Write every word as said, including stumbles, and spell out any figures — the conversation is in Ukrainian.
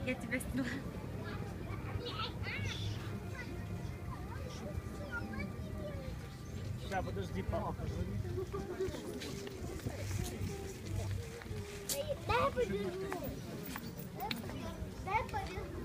Я тебя сняла. Сейчас, подожди, папа. Дай подержу. Дай подержу.